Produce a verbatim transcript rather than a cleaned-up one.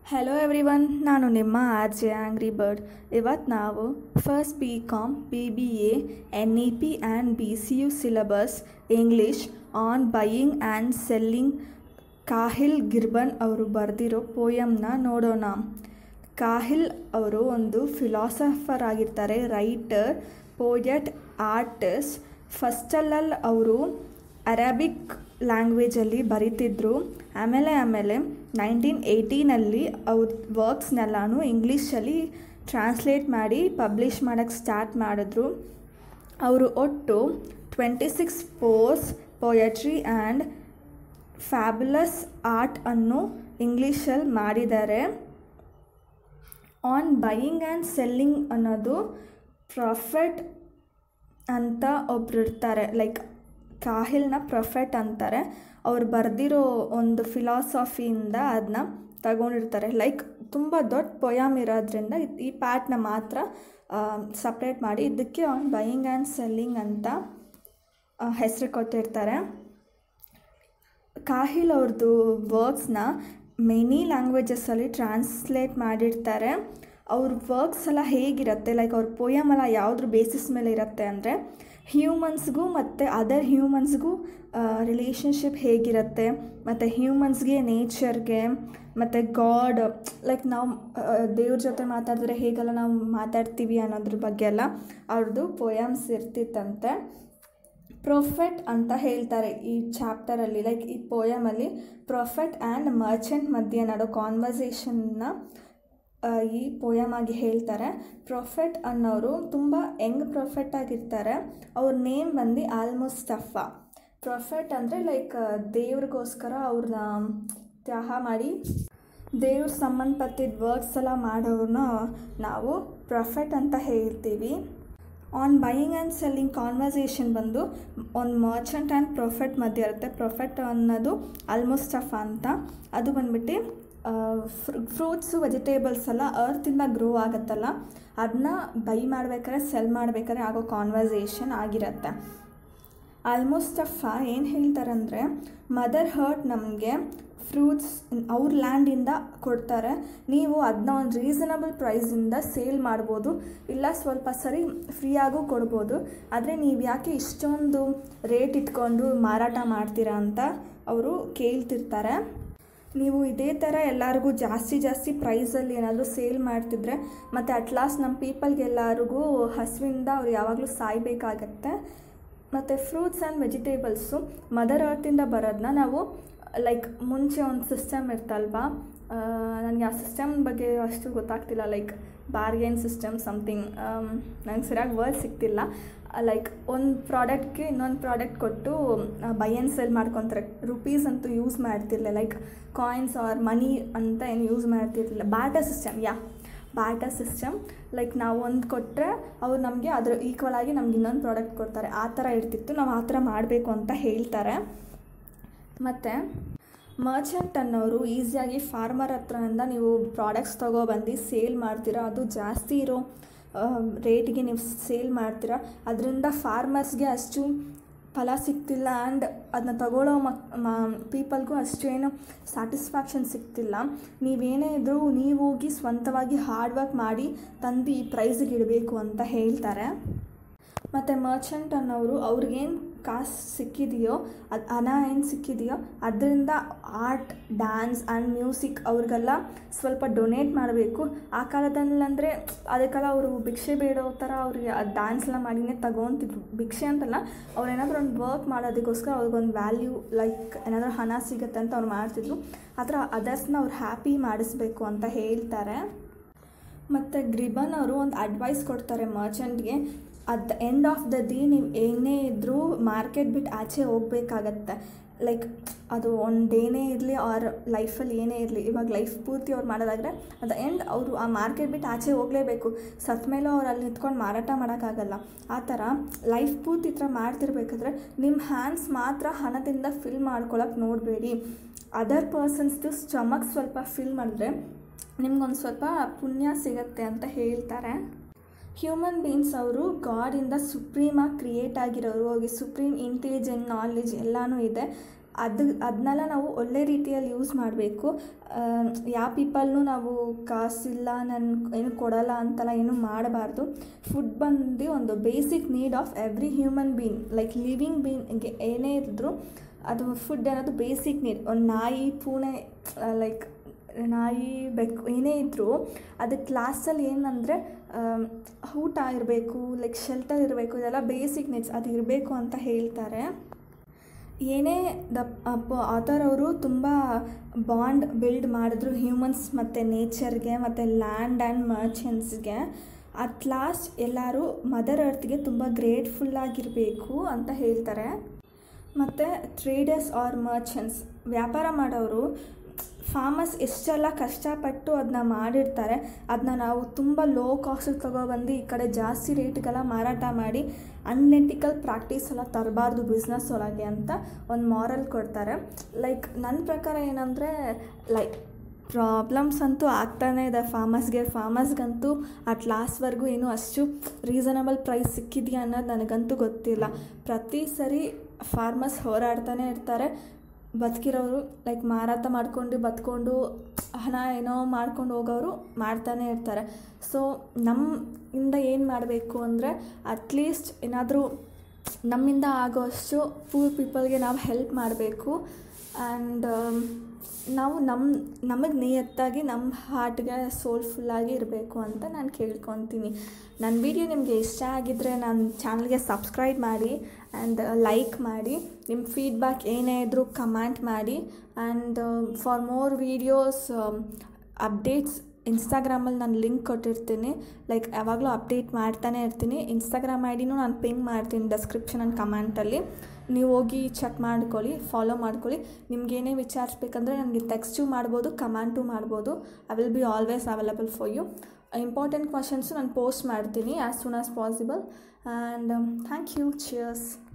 Hello everyone, ನಾನು ನಿಮ್ಮ R J angry bird. ಇವತ್ತು ನಾವು first B com B B A N E P and B C U syllabus English on buying and selling Kahlil ಗಿರ್ಬನ್ ಅವರು ಬರೆದಿರೋ ಪೋಯಮ್ನ ನೋಡೋಣ. ಕಾಹಿಲ್ ಅವರು ಒಂದು ಫಿಲಾಸಫರ್ ಆಗಿರ್ತಾರೆ, ರೈಟರ್, ಪೋಯಟ್, ಆರ್ಟಿಸ್ಟ್. ಫಸ್ಟಲ್ಲಲ್ಲಿ ಅವರು ಅರೇಬಿಕ್ ಲ್ಯಾಂಗ್ವೇಜಲ್ಲಿ ಬರೀತಿದ್ರು. ಆಮೇಲೆ ಆಮೇಲೆ ನೈನ್ಟೀನ್ ಏಯ್ಟೀನಲ್ಲಿ ಅವ್ರ ವರ್ಕ್ಸ್ನೆಲ್ಲನೂ ಇಂಗ್ಲೀಷಲ್ಲಿ ಟ್ರಾನ್ಸ್ಲೇಟ್ ಮಾಡಿ ಪಬ್ಲಿಷ್ ಮಾಡೋಕ್ಕೆ ಸ್ಟಾರ್ಟ್ ಮಾಡಿದ್ರು. ಅವರು ಒಟ್ಟು twenty six pose, poetry and fabulous art ಅನ್ನು ಇಂಗ್ಲೀಷಲ್ಲಿ ಮಾಡಿದ್ದಾರೆ. ಆನ್ ಬೈಯಿಂಗ್ ಆ್ಯಂಡ್ ಸೆಲ್ಲಿಂಗ್ ಅನ್ನೋದು ಪ್ರೊಫೆಟ್ ಅಂತ ಒಬ್ರು ಇರ್ತಾರೆ, ಲೈಕ್ ಕಾಹಿಲ್ನ ಪ್ರೊಫೆಟ್ ಅಂತಾರೆ. ಅವ್ರು ಬರೆದಿರೋ ಒಂದು ಫಿಲಾಸಫಿಯಿಂದ ಅದನ್ನ ತಗೊಂಡಿರ್ತಾರೆ. ಲೈಕ್ ತುಂಬ ದೊಡ್ಡ ಪೊಯಮ್ ಇರೋದ್ರಿಂದ ಈ ಪಾರ್ಟ್ನ ಮಾತ್ರ ಸಪ್ರೇಟ್ ಮಾಡಿ ಇದಕ್ಕೆ ಆನ್ ಬೈಯಿಂಗ್ ಆ್ಯಂಡ್ ಸೆಲ್ಲಿಂಗ್ ಅಂತ ಹೆಸರು ಕೊಟ್ಟಿರ್ತಾರೆ. ಕಾಹಿಲ್ ಅವ್ರದ್ದು ವರ್ಕ್ಸ್ನ ಮೆನಿ ಲ್ಯಾಂಗ್ವೇಜಸ್ಸಲ್ಲಿ ಟ್ರಾನ್ಸ್ಲೇಟ್ ಮಾಡಿರ್ತಾರೆ. ಅವ್ರ ವರ್ಕ್ಸ್ ಎಲ್ಲ ಹೇಗಿರುತ್ತೆ, ಲೈಕ್ ಅವ್ರ ಪೊಯಮ್ ಎಲ್ಲ ಯಾವುದ್ರ ಬೇಸಿಸ್ ಮೇಲೆ ಇರುತ್ತೆ ಅಂದರೆ ಹ್ಯೂಮನ್ಸ್ಗೂ ಮತ್ತು ಅದರ್ ಹ್ಯೂಮನ್ಸ್ಗೂ ರಿಲೇಷನ್ಶಿಪ್ ಹೇಗಿರುತ್ತೆ, ಮತ್ತು ಹ್ಯೂಮನ್ಸ್ಗೆ, ನೇಚರ್ಗೆ, ಮತ್ತು ಗಾಡ್, ಲೈಕ್ ನಾವು ದೇವ್ರ ಜೊತೆ ಮಾತಾಡಿದ್ರೆ ಹೇಗೆಲ್ಲ ನಾವು ಮಾತಾಡ್ತೀವಿ ಅನ್ನೋದ್ರ ಬಗ್ಗೆ ಎಲ್ಲ ಅವ್ರದ್ದು ಪೊಯಮ್ಸ್ ಇರ್ತಿತ್ತಂತೆ. ಪ್ರೊಫೆಟ್ ಅಂತ ಹೇಳ್ತಾರೆ ಈ ಚಾಪ್ಟರಲ್ಲಿ, ಲೈಕ್ ಈ ಪೊಯಮಲ್ಲಿ ಪ್ರೊಫೆಟ್ ಆ್ಯಂಡ್ ಮರ್ಚೆಂಟ್ ಮಧ್ಯೆ ನಡೆೋ ಕಾನ್ವರ್ಸೇಷನ್ನ ಈ ಪೊಯಮ್ ಆಗಿ ಹೇಳ್ತಾರೆ. ಪ್ರೊಫೆಟ್ ಅನ್ನೋರು ತುಂಬ ಯಂಗ್ ಪ್ರೊಫೆಟ್ ಆಗಿರ್ತಾರೆ. ಅವ್ರ ನೇಮ್ ಬಂದು ಆಲ್ ಮುಸ್ತಫಾ. ಪ್ರೊಫೆಟ್ ಅಂದರೆ ಲೈಕ್ ದೇವ್ರಿಗೋಸ್ಕರ ಅವ್ರನ್ನ ತ್ಯಾಗ ಮಾಡಿ ದೇವ್ರ ಸಂಬಂಧಪಟ್ಟಿದ್ದ ವರ್ಕ್ಸ್ ಎಲ್ಲ ಮಾಡೋರನ್ನ ನಾವು ಪ್ರೊಫೆಟ್ ಅಂತ ಹೇಳ್ತೀವಿ. On buying and selling conversation ಬಂದು ಒಂದು ಮರ್ಚೆಂಟ್ ಆ್ಯಂಡ್ ಪ್ರೊಫೆಟ್ ಮಧ್ಯೆ ಇರುತ್ತೆ. ಪ್ರೊಫೆಟ್ ಅನ್ನೋದು ಅಲ್ ಮುಸ್ತಫಾ ಅಂತ. ಅದು ಬಂದ್ಬಿಟ್ಟು ಫ್ರೂಟ್ಸು, ವೆಜಿಟೇಬಲ್ಸ್ ಎಲ್ಲ ಅರ್ತಿಂದ ಗ್ರೋ ಆಗುತ್ತಲ್ಲ, ಅದನ್ನ ಬೈ ಮಾಡ್ಬೇಕಾದ್ರೆ ಸೆಲ್ ಮಾಡ್ಬೇಕಾದ್ರೆ ಆಗೋ ಕಾನ್ವರ್ಸೇಷನ್ ಆಗಿರುತ್ತೆ. ಅಲ್ ಮುಸ್ತಫಾ ಏನು ಹೇಳ್ತಾರಂದರೆ, ಮದರ್ ಹರ್ಟ್ ನಮಗೆ ಫ್ರೂಟ್ಸ್ ಅವ್ರ ಲ್ಯಾಂಡಿಂದ ಕೊಡ್ತಾರೆ, ನೀವು ಅದನ್ನ ಒಂದು ರೀಸನಬಲ್ ಪ್ರೈಸಿಂದ ಸೇಲ್ ಮಾಡ್ಬೋದು, ಇಲ್ಲ ಸ್ವಲ್ಪ ಸರಿ ಫ್ರೀಯಾಗೂ ಕೊಡ್ಬೋದು, ಆದರೆ ನೀವು ಯಾಕೆ ಇಷ್ಟೊಂದು ರೇಟ್ ಇಟ್ಕೊಂಡು ಮಾರಾಟ ಮಾಡ್ತೀರಾ ಅಂತ ಅವರು ಕೇಳ್ತಿರ್ತಾರೆ. ನೀವು ಇದೇ ಥರ ಎಲ್ಲರಿಗೂ ಜಾಸ್ತಿ ಜಾಸ್ತಿ ಪ್ರೈಸಲ್ಲಿ ಏನಾದರೂ ಸೇಲ್ ಮಾಡ್ತಿದ್ರೆ ಮತ್ತು ಅಟ್ಲಾಸ್ಟ್ ನಮ್ಮ ಪೀಪಲ್ಗೆಲ್ಲರಿಗೂ ಹಸುವಿಂದ ಅವ್ರು ಯಾವಾಗಲೂ ಸಾಯಬೇಕಾಗತ್ತೆ. ಮತ್ತು ಫ್ರೂಟ್ಸ್ ಆ್ಯಂಡ್ ವೆಜಿಟೇಬಲ್ಸು ಮದರ್ ಅರ್ತಿಂದ ಬರೋದನ್ನ ನಾವು ಲೈಕ್ ಮುಂಚೆ ಒಂದು ಸಿಸ್ಟಮ್ ಇರ್ತಲ್ವಾ, ನನಗೆ ಆ ಸಿಸ್ಟಮ್ ಬಗ್ಗೆ ಅಷ್ಟು ಗೊತ್ತಾಗ್ತಿಲ್ಲ, ಲೈಕ್ ಬಾರ್ಗೇನ್ ಸಿಸ್ಟಮ್ ಸಮಥಿಂಗ್, ನನಗೆ ಸರಿಯಾಗಿ ವರ್ಡ್ ಸಿಗ್ತಿಲ್ಲ. ಲೈಕ್ ಒಂದು ಪ್ರಾಡಕ್ಟ್ಗೆ ಇನ್ನೊಂದು ಪ್ರಾಡಕ್ಟ್ ಕೊಟ್ಟು ಬೈ ಆ್ಯಂಡ್ ಸೆಲ್ ಮಾಡ್ಕೊತಾರೆ. ರುಪೀಸ್ ಅಂತೂ ಯೂಸ್ ಮಾಡ್ತಿರಲಿಲ್ಲ, ಲೈಕ್ ಕಾಯಿನ್ಸ್ ಆರ್ ಮನಿ ಅಂತ ಏನು ಯೂಸ್ ಮಾಡ್ತಿರ್ಲಿಲ್ಲ. Barter system, yeah barter system. Like ನಾವು ಒಂದು ಕೊಟ್ಟರೆ ಅವ್ರು ನಮಗೆ ಅದ್ರ ಈಕ್ವಲ್ ಆಗಿ ನಮ್ಗೆ ಇನ್ನೊಂದು ಪ್ರಾಡಕ್ಟ್ ಕೊಡ್ತಾರೆ. ಆ ಥರ ಇರ್ತಿತ್ತು. ನಾವು ಆ ಥರ ಮಾಡಬೇಕು ಅಂತ ಹೇಳ್ತಾರೆ. ಮತ್ತು ಮರ್ಚೆಂಟ್ ಅನ್ನೋರು ಈಸಿಯಾಗಿ ಫಾರ್ಮರ್ ಹತ್ರದಿಂದ ನೀವು ಪ್ರಾಡಕ್ಟ್ಸ್ ತೊಗೊಬಂದು ಸೇಲ್ ಮಾಡ್ತೀರಾ, ಅದು ಜಾಸ್ತಿ ಇರೋ ರೇಟಿಗೆ ನೀವು ಸೇಲ್ ಮಾಡ್ತೀರಾ, ಅದರಿಂದ ಫಾರ್ಮರ್ಸ್ಗೆ ಅಷ್ಟು ಫಲ ಸಿಗ್ತಿಲ್ಲ ಆ್ಯಂಡ್ ಅದನ್ನ ತಗೊಳ್ಳೋ ಮಕ್ ಮ ಪೀಪಲ್ಗೂ ಅಷ್ಟೇನು ಸ್ಯಾಟಿಸ್ಫ್ಯಾಕ್ಷನ್ ಸಿಗ್ತಿಲ್ಲ. ನೀವೇನೇ ಇದ್ದರೂ ನೀವು ಹೋಗಿ ಸ್ವಂತವಾಗಿ ಹಾರ್ಡ್ ವರ್ಕ್ ಮಾಡಿ ತಂದು ಈ ಪ್ರೈಸಿಗೆ ಇಡಬೇಕು ಅಂತ ಹೇಳ್ತಾರೆ. ಮತ್ತು ಮರ್ಚೆಂಟ್ ಅನ್ನೋರು ಅವ್ರಿಗೇನು ಕಾಸು ಸಿಕ್ಕಿದೆಯೋ, ಅದು ಹಣ ಏನು ಸಿಕ್ಕಿದೆಯೋ ಅದರಿಂದ ಆರ್ಟ್, ಡ್ಯಾನ್ಸ್ ಆ್ಯಂಡ್ ಮ್ಯೂಸಿಕ್ ಅವ್ರಿಗೆಲ್ಲ ಸ್ವಲ್ಪ ಡೊನೇಟ್ ಮಾಡಬೇಕು. ಆ ಕಾಲದಲ್ಲಂದರೆ ಅದಕ್ಕೆಲ್ಲ ಅವರು ಭಿಕ್ಷೆ ಬೇಡೋ ಥರ ಅವ್ರಿಗೆ ಅದು ಡ್ಯಾನ್ಸ್ ಎಲ್ಲ ಮಾಡಿನೇ ತಗೊತಿದ್ರು. ಭಿಕ್ಷೆ ಅಂತಲ್ಲ, ಅವ್ರು ಏನಾದರೂ ಒಂದು ವರ್ಕ್ ಮಾಡೋದಕ್ಕೋಸ್ಕರ ಅವ್ರಿಗೊಂದು ವ್ಯಾಲ್ಯೂ, ಲೈಕ್ ಏನಾದರೂ ಹಣ ಸಿಗುತ್ತೆ ಅಂತ ಅವ್ರು ಮಾಡ್ತಿದ್ರು. ಆ ಥರ ಅದರ್ಸ್ನ ಅವ್ರು ಹ್ಯಾಪಿ ಮಾಡಿಸ್ಬೇಕು ಅಂತ ಹೇಳ್ತಾರೆ. ಮತ್ತು ಗ್ರಿಬನ್ ಅವರು ಒಂದು ಅಡ್ವೈಸ್ ಕೊಡ್ತಾರೆ ಮರ್ಚೆಂಟ್ಗೆ. At the end of the day ನೀವು ಏನೇ ಇದ್ದರೂ ಮಾರ್ಕೆಟ್ ಬಿಟ್ಟು ಆಚೆ ಹೋಗ್ಬೇಕಾಗತ್ತೆ. ಲೈಕ್ ಅದು ಒಂದು ಡೇನೇ ಇರಲಿ ಆರ್ ಲೈಫಲ್ಲಿ ಏನೇ ಇರಲಿ, ಇವಾಗ ಲೈಫ್ ಪೂರ್ತಿ ಅವ್ರು ಮಾಡೋದಾದರೆ ಅಟ್ ದ ಎಂಡ್ ಅವರು ಆ ಮಾರ್ಕೆಟ್ ಬಿಟ್ಟು ಆಚೆ ಹೋಗಲೇಬೇಕು. ಸತ್ತ ಮೇಲೂ ಅವ್ರು ಅಲ್ಲಿ ನಿಂತ್ಕೊಂಡು ಮಾರಾಟ ಮಾಡೋಕ್ಕಾಗಲ್ಲ. ಆ ಥರ ಲೈಫ್ ಪೂರ್ತಿ ಈ ಥರ ಮಾಡ್ತಿರ್ಬೇಕಾದ್ರೆ ನಿಮ್ಮ ಹ್ಯಾಂಡ್ಸ್ ಮಾತ್ರ ಹಣದಿಂದ ಫಿಲ್ ಮಾಡ್ಕೊಳಕ್ಕೆ ನೋಡಬೇಡಿ. ಅದರ್ ಪರ್ಸನ್ಸ್ದು ಸ್ಟಮಕ್ ಸ್ವಲ್ಪ ಫಿಲ್ ಮಾಡಿದ್ರೆ ನಿಮ್ಗೊಂದು ಸ್ವಲ್ಪ ಪುಣ್ಯ ಸಿಗತ್ತೆ ಅಂತ ಹೇಳ್ತಾರೆ. ಹ್ಯೂಮನ್ ಬೀಯಿಂಗ್ಸ್ ಅವರು ಗಾಡಿಂದ ಸುಪ್ರೀಮಾಗಿ ಕ್ರಿಯೇಟ್ ಆಗಿರೋರು, ಅವ್ರಿಗೆ ಸುಪ್ರೀಮ್ ಇಂಟೆಲಿಜೆಂಟ್, ನಾಲೆಜ್ ಎಲ್ಲನೂ ಇದೆ. ಅದು ಅದನ್ನೆಲ್ಲ ನಾವು ಒಳ್ಳೆ ರೀತಿಯಲ್ಲಿ ಯೂಸ್ ಮಾಡಬೇಕು. ಯಾವ ಪೀಪಲ್ನೂ ನಾವು ಕಾಸಿಲ್ಲ ನಾನು ಏನು ಕೊಡೋಲ್ಲ ಅಂತೆಲ್ಲ ಏನೂ ಮಾಡಬಾರ್ದು. ಫುಡ್ ಬಂದು ಒಂದು basic need of every human being, like living ಬೀಯಿಂಗ್ಗೆ ಏನೇ ಇದ್ದರೂ ಅದು ಫುಡ್ ಅನ್ನೋದು ಬೇಸಿಕ್ ನೀಡ್. ಒಂದು ನಾಯಿ ಪೂನೆ ಲೈಕ್ ನಾಯಿ ಬೆಕ್ಕು ಏನೇ ಇದ್ದರೂ ಅದಕ್ಕೆ ಕ್ಲಾಸಲ್ಲಿ ಏನಂದರೆ ಊಟ ಇರಬೇಕು, ಲೈಕ್ ಶೆಲ್ಟರ್ ಇರಬೇಕು, ಇದೆಲ್ಲ ಬೇಸಿಕ್ ನೀಡ್ಸ್ ಅದು ಇರಬೇಕು ಅಂತ ಹೇಳ್ತಾರೆ. ಏನೇ ದ ಆಥರ್ ಅವರು ತುಂಬ ಬಾಂಡ್ ಬಿಲ್ಡ್ ಮಾಡಿದ್ರು ಹ್ಯೂಮನ್ಸ್ ಮತ್ತು ನೇಚರ್ಗೆ ಮತ್ತು ಲ್ಯಾಂಡ್ ಆ್ಯಂಡ್ ಮರ್ಚೆಂಟ್ಸ್ಗೆ. ಅಟ್ ಲಾಸ್ಟ್ ಎಲ್ಲರೂ ಮದರ್ ಅರ್ತ್ಗೆ ತುಂಬ ಗ್ರೇಟ್ಫುಲ್ಲಾಗಿರಬೇಕು ಅಂತ ಹೇಳ್ತಾರೆ. ಮತ್ತು ಟ್ರೇಡರ್ಸ್ ಆರ್ ಮರ್ಚೆಂಟ್ಸ್, ವ್ಯಾಪಾರ ಮಾಡೋರು ಫಾರ್ಮರ್ಸ್ ಎಷ್ಟೆಲ್ಲ ಕಷ್ಟಪಟ್ಟು ಅದನ್ನ ಮಾಡಿರ್ತಾರೆ, ಅದನ್ನ ನಾವು ತುಂಬ ಲೋ ಕಾಸ್ಟಿಗೆ ತೊಗೊಬಂದು ಈ ಕಡೆ ಜಾಸ್ತಿ ರೇಟಿಗೆಲ್ಲ ಮಾರಾಟ ಮಾಡಿ ಅನ್ಎಥಿಕಲ್ ಪ್ರಾಕ್ಟೀಸ್ ಎಲ್ಲ ತರಬಾರ್ದು ಬಿಸ್ನೆಸ್ ಒಳಗೆ ಅಂತ ಒಂದು ಮಾರಲ್ ಕೊಡ್ತಾರೆ. ಲೈಕ್ ನನ್ನ ಪ್ರಕಾರ ಏನಂದರೆ ಲೈಕ್ ಪ್ರಾಬ್ಲಮ್ಸ್ ಅಂತೂ ಆಗ್ತಾನೇ ಇದೆ ಫಾರ್ಮರ್ಸ್ಗೆ. ಫಾರ್ಮರ್ಸ್ಗಂತೂ ಅಟ್ ಲಾಸ್ಟ್ವರೆಗೂ ಏನೂ ಅಷ್ಟು ರೀಸನಬಲ್ ಪ್ರೈಸ್ ಸಿಕ್ಕಿದೆಯಾ ಅನ್ನೋದು ನನಗಂತೂ ಗೊತ್ತಿಲ್ಲ. ಪ್ರತಿ ಸರಿ ಫಾರ್ಮರ್ಸ್ ಹೋರಾಡ್ತಾನೆ ಇರ್ತಾರೆ. ಬದುಕಿರೋರು ಲೈಕ್ ಮಾರಾಟ ಮಾಡ್ಕೊಂಡು ಬದುಕೊಂಡು ಹಣ ಏನೋ ಮಾಡ್ಕೊಂಡು ಹೋಗೋರು ಮಾಡ್ತಾನೆ ಇರ್ತಾರೆ. ಸೊ ನಮ್ಮಿಂದ ಏನು ಮಾಡಬೇಕು ಅಂದರೆ ಅಟ್ಲೀಸ್ಟ್ ಏನಾದರೂ ನಮ್ಮಿಂದ ಆಗೋಷ್ಟು ಪೂರ್ ಪೀಪಲ್ಗೆ ನಾವು ಹೆಲ್ಪ್ ಮಾಡಬೇಕು. ಆ್ಯಂಡ್ ನಾವು ನಮ್ಮ ನಮಗೆ ನಿಯತ್ತಾಗಿ ನಮ್ಮ ಹಾರ್ಟ್ಗೆ ಸೋಲ್ಫುಲ್ಲಾಗಿ ಇರಬೇಕು ಅಂತ ನಾನು ಕೇಳ್ಕೊತೀನಿ. ನನ್ನ ವಿಡಿಯೋ ನಿಮಗೆ ಇಷ್ಟ ಆಗಿದ್ದರೆ ನನ್ನ ಚಾನಲ್ಗೆ ಸಬ್ಸ್ಕ್ರೈಬ್ ಮಾಡಿ ಆ್ಯಂಡ್ ಲೈಕ್ ಮಾಡಿ. ನಿಮ್ಮ ಫೀಡ್ಬ್ಯಾಕ್ ಏನೇ ಇದ್ದರೂ ಕಮೆಂಟ್ ಮಾಡಿ. And for more videos updates ಇನ್ಸ್ಟಾಗ್ರಾಮಲ್ಲಿ ನಾನು ಲಿಂಕ್ ಕೊಟ್ಟಿರ್ತೀನಿ. ಲೈಕ್ ಯಾವಾಗಲೂ ಅಪ್ಡೇಟ್ ಮಾಡ್ತಾನೆ ಇರ್ತೀನಿ. ಇನ್ಸ್ಟಾಗ್ರಾಮ್ ಐ ಡಿನೂ ನಾನು ಪಿಂಗ್ ಮಾಡ್ತೀನಿ ಡಿಸ್ಕ್ರಿಪ್ಷನ್ ಆ್ಯಂಡ್ ಕಮೆಂಟಲ್ಲಿ. ನೀವು ಹೋಗಿ ಚೆಕ್ ಮಾಡ್ಕೊಳ್ಳಿ, ಫಾಲೋ ಮಾಡ್ಕೊಳ್ಳಿ. ನಿಮಗೇನೇ ವಿಚಾರಿಸ್ಬೇಕಂದ್ರೆ ನನಗೆ ಟೆಕ್ಸ್ಟು ಮಾಡ್ಬೋದು, ಕಮೆಂಟು ಮಾಡ್ಬೋದು. I will be always available for you. Important questions ನಾನು ಪೋಸ್ಟ್ ಮಾಡ್ತೀನಿ as soon as possible. And thank you. Cheers.